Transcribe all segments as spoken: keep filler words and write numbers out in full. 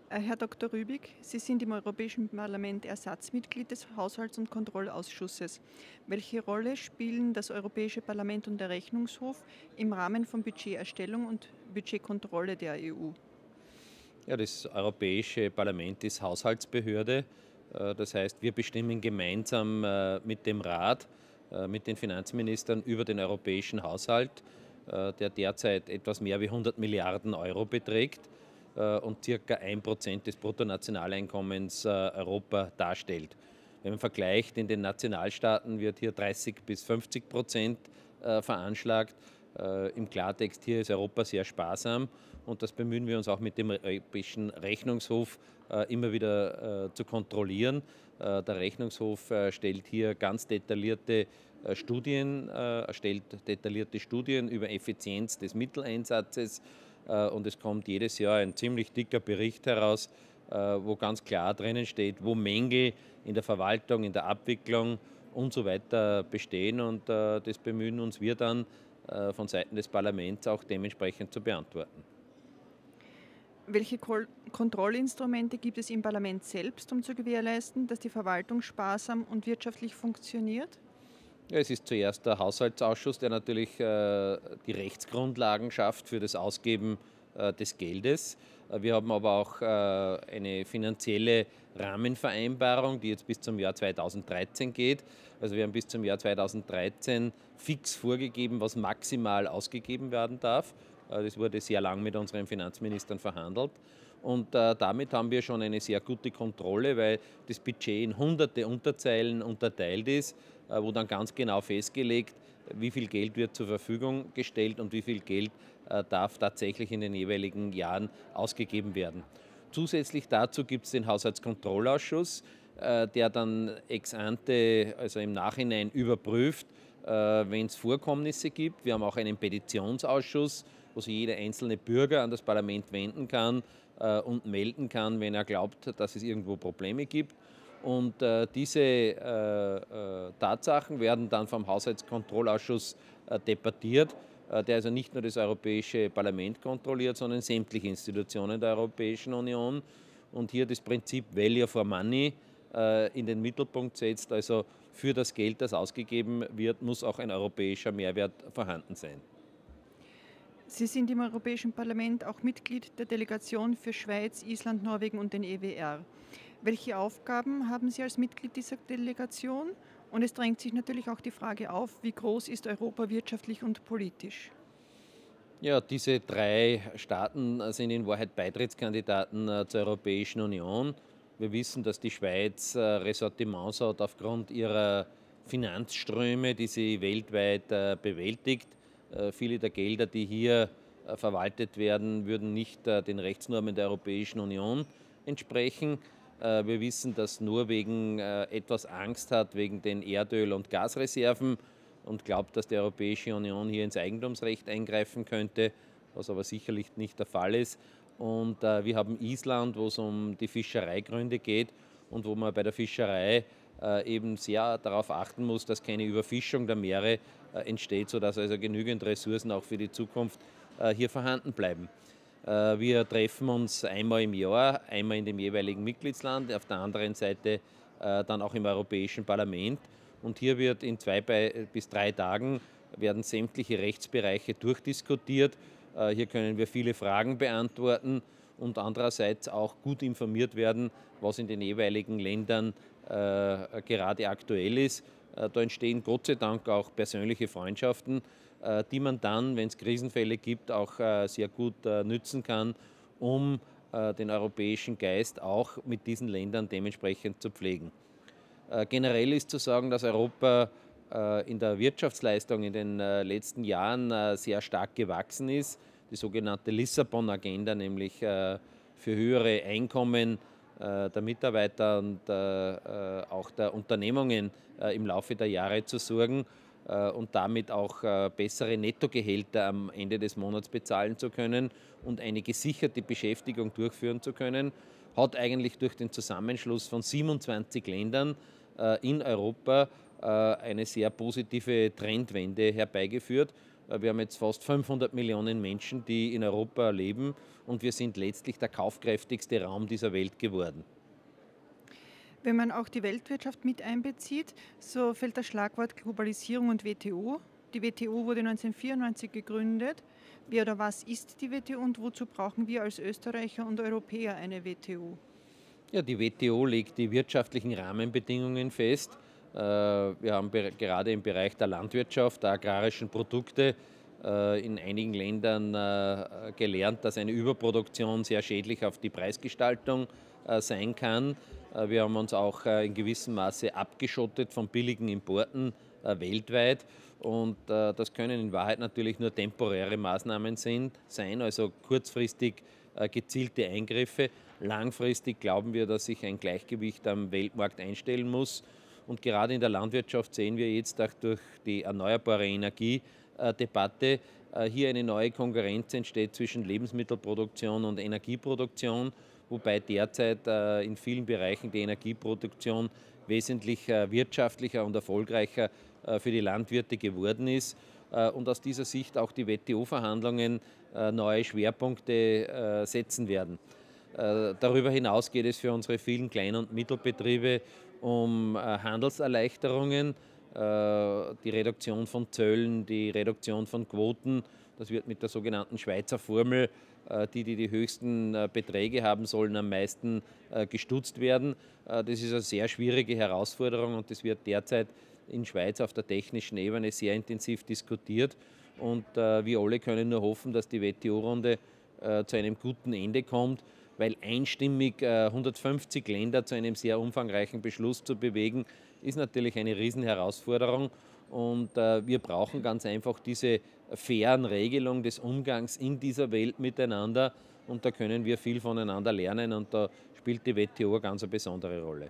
Äh, Herr Doktor Rübig, Sie sind im Europäischen Parlament Ersatzmitglied des Haushalts- und Kontrollausschusses. Welche Rolle spielen das Europäische Parlament und der Rechnungshof im Rahmen von Budgeterstellung und Budgetkontrolle der E U? Ja, das Europäische Parlament ist Haushaltsbehörde. Äh, Das heißt, wir bestimmen gemeinsam äh, mit dem Rat, äh, mit den Finanzministern über den europäischen Haushalt, äh, der derzeit etwas mehr wie hundert Milliarden Euro beträgt äh, und circa ein Prozent des Bruttonationaleinkommens äh, Europa darstellt. Wenn man vergleicht, in den Nationalstaaten wird hier dreißig bis fünfzig Prozent äh, veranschlagt. Äh, Im Klartext hier ist Europa sehr sparsam und das bemühen wir uns auch mit dem Europäischen Rechnungshof äh, immer wieder äh, zu kontrollieren. Äh, der Rechnungshof äh, stellt hier ganz detaillierte äh, Studien, äh, erstellt detaillierte Studien über Effizienz des Mitteleinsatzes äh, und es kommt jedes Jahr ein ziemlich dicker Bericht heraus, äh, wo ganz klar drinnen steht, wo Mängel in der Verwaltung, in der Abwicklung und so weiter bestehen und äh, das bemühen uns wir dann äh, von Seiten des Parlaments auch dementsprechend zu beantworten. Welche Kol Kontrollinstrumente gibt es im Parlament selbst, um zu gewährleisten, dass die Verwaltung sparsam und wirtschaftlich funktioniert? Ja, es ist zuerst der Haushaltsausschuss, der natürlich äh, die Rechtsgrundlagen schafft für das Ausgeben äh, des Geldes. Äh, Wir haben aber auch äh, eine finanzielle Rahmenvereinbarung, die jetzt bis zum Jahr zweitausenddreizehn geht. Also wir haben bis zum Jahr zweitausenddreizehn fix vorgegeben, was maximal ausgegeben werden darf. Äh, Das wurde sehr lang mit unseren Finanzministern verhandelt. Und äh, damit haben wir schon eine sehr gute Kontrolle, weil das Budget in hunderte Unterzeilen unterteilt ist, äh, wo dann ganz genau festgelegt, wie viel Geld wird zur Verfügung gestellt und wie viel Geld äh, darf tatsächlich in den jeweiligen Jahren ausgegeben werden. Zusätzlich dazu gibt es den Haushaltskontrollausschuss, äh, der dann ex ante, also im Nachhinein überprüft, äh, wenn es Vorkommnisse gibt. Wir haben auch einen Petitionsausschuss, wo sich jeder einzelne Bürger an das Parlament wenden kann äh, und melden kann, wenn er glaubt, dass es irgendwo Probleme gibt. Und äh, diese äh, äh, Tatsachen werden dann vom Haushaltskontrollausschuss äh, debattiert, äh, der also nicht nur das Europäische Parlament kontrolliert, sondern sämtliche Institutionen der Europäischen Union und hier das Prinzip Value for Money äh, in den Mittelpunkt setzt. Also für das Geld, das ausgegeben wird, muss auch ein europäischer Mehrwert vorhanden sein. Sie sind im Europäischen Parlament auch Mitglied der Delegation für Schweiz, Island, Norwegen und den E W R. Welche Aufgaben haben Sie als Mitglied dieser Delegation? Und es drängt sich natürlich auch die Frage auf, wie groß ist Europa wirtschaftlich und politisch? Ja, diese drei Staaten äh, sind in Wahrheit Beitrittskandidaten äh, zur Europäischen Union. Wir wissen, dass die Schweiz äh, Ressortiments hat aufgrund ihrer Finanzströme, die sie weltweit äh, bewältigt. Äh, Viele der Gelder, die hier äh, verwaltet werden, würden nicht äh, den Rechtsnormen der Europäischen Union entsprechen. Äh, Wir wissen, dass Norwegen äh, etwas Angst hat wegen den Erdöl- und Gasreserven und glaubt, dass die Europäische Union hier ins Eigentumsrecht eingreifen könnte, was aber sicherlich nicht der Fall ist. Und äh, wir haben Island, wo es um die Fischereigründe geht und wo man bei der Fischerei äh, eben sehr darauf achten muss, dass keine Überfischung der Meere äh, entsteht, sodass also genügend Ressourcen auch für die Zukunft äh, hier vorhanden bleiben. Äh, Wir treffen uns einmal im Jahr, einmal in dem jeweiligen Mitgliedsland, auf der anderen Seite äh, dann auch im Europäischen Parlament. Und hier wird in zwei bis drei Tagen werden sämtliche Rechtsbereiche durchdiskutiert. Äh, Hier können wir viele Fragen beantworten und andererseits auch gut informiert werden, was in den jeweiligen Ländern äh, gerade aktuell ist. Äh, Da entstehen Gott sei Dank auch persönliche Freundschaften, äh, die man dann, wenn es Krisenfälle gibt, auch äh, sehr gut äh, nützen kann, um äh, den europäischen Geist auch mit diesen Ländern dementsprechend zu pflegen. Äh, Generell ist zu sagen, dass Europa äh, in der Wirtschaftsleistung in den äh, letzten Jahren äh, sehr stark gewachsen ist. Die sogenannte Lissabon-Agenda, nämlich äh, für höhere Einkommen äh, der Mitarbeiter und äh, äh, auch der Unternehmungen äh, im Laufe der Jahre zu sorgen äh, und damit auch äh, bessere Nettogehälter am Ende des Monats bezahlen zu können und eine gesicherte Beschäftigung durchführen zu können, hat eigentlich durch den Zusammenschluss von siebenundzwanzig Ländern äh, in Europa äh, eine sehr positive Trendwende herbeigeführt. Wir haben jetzt fast fünfhundert Millionen Menschen, die in Europa leben, und wir sind letztlich der kaufkräftigste Raum dieser Welt geworden. Wenn man auch die Weltwirtschaft mit einbezieht, so fällt das Schlagwort Globalisierung und W T O. Die W T O wurde neunzehnhundertvierundneunzig gegründet. Wer oder was ist die W T O und wozu brauchen wir als Österreicher und Europäer eine W T O? Ja, die W T O legt die wirtschaftlichen Rahmenbedingungen fest. Wir haben gerade im Bereich der Landwirtschaft, der agrarischen Produkte in einigen Ländern gelernt, dass eine Überproduktion sehr schädlich auf die Preisgestaltung sein kann. Wir haben uns auch in gewissem Maße abgeschottet von billigen Importen weltweit, und das können in Wahrheit natürlich nur temporäre Maßnahmen sein, also kurzfristig gezielte Eingriffe. Langfristig glauben wir, dass sich ein Gleichgewicht am Weltmarkt einstellen muss. Und gerade in der Landwirtschaft sehen wir jetzt auch durch die erneuerbare Energiedebatte hier eine neue Konkurrenz entsteht zwischen Lebensmittelproduktion und Energieproduktion, wobei derzeit in vielen Bereichen die Energieproduktion wesentlich wirtschaftlicher und erfolgreicher für die Landwirte geworden ist. Und aus dieser Sicht auch die W T O-Verhandlungen neue Schwerpunkte setzen werden. Darüber hinaus geht es für unsere vielen Klein- und Mittelbetriebe um Handelserleichterungen, die Reduktion von Zöllen, die Reduktion von Quoten. Das wird mit der sogenannten Schweizer Formel, die, die die höchsten Beträge haben sollen, am meisten gestutzt werden. Das ist eine sehr schwierige Herausforderung, und das wird derzeit in Schweiz auf der technischen Ebene sehr intensiv diskutiert. Und wir alle können nur hoffen, dass die W T O-Runde zu einem guten Ende kommt, weil einstimmig hundertfünfzig Länder zu einem sehr umfangreichen Beschluss zu bewegen, ist natürlich eine Riesenherausforderung. Und wir brauchen ganz einfach diese fairen Regelungen des Umgangs in dieser Welt miteinander. Und da können wir viel voneinander lernen, und da spielt die W T O eine ganz besondere Rolle.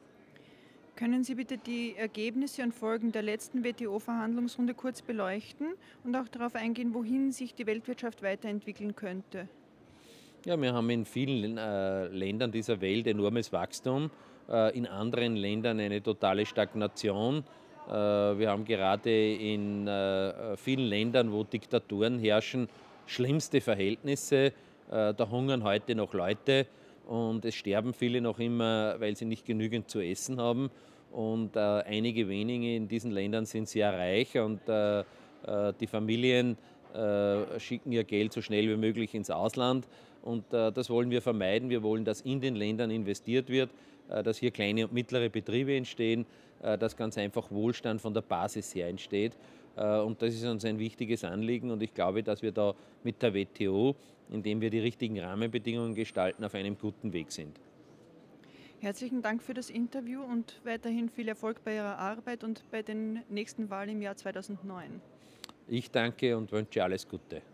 Können Sie bitte die Ergebnisse und Folgen der letzten W T O-Verhandlungsrunde kurz beleuchten und auch darauf eingehen, wohin sich die Weltwirtschaft weiterentwickeln könnte? Ja, wir haben in vielen äh, Ländern dieser Welt enormes Wachstum, äh, in anderen Ländern eine totale Stagnation. Äh, wir haben gerade in äh, vielen Ländern, wo Diktaturen herrschen, schlimmste Verhältnisse. Äh, da hungern heute noch Leute, und es sterben viele noch immer, weil sie nicht genügend zu essen haben. Und äh, einige wenige in diesen Ländern sind sehr reich, und äh, äh, die Familien äh, schicken ihr Geld so schnell wie möglich ins Ausland. Und äh, das wollen wir vermeiden. Wir wollen, dass in den Ländern investiert wird, äh, dass hier kleine und mittlere Betriebe entstehen, äh, dass ganz einfach Wohlstand von der Basis her entsteht. Äh, und das ist uns ein wichtiges Anliegen. Und ich glaube, dass wir da mit der W T O, indem wir die richtigen Rahmenbedingungen gestalten, auf einem guten Weg sind. Herzlichen Dank für das Interview und weiterhin viel Erfolg bei Ihrer Arbeit und bei den nächsten Wahlen im Jahr zweitausendneun. Ich danke und wünsche alles Gute.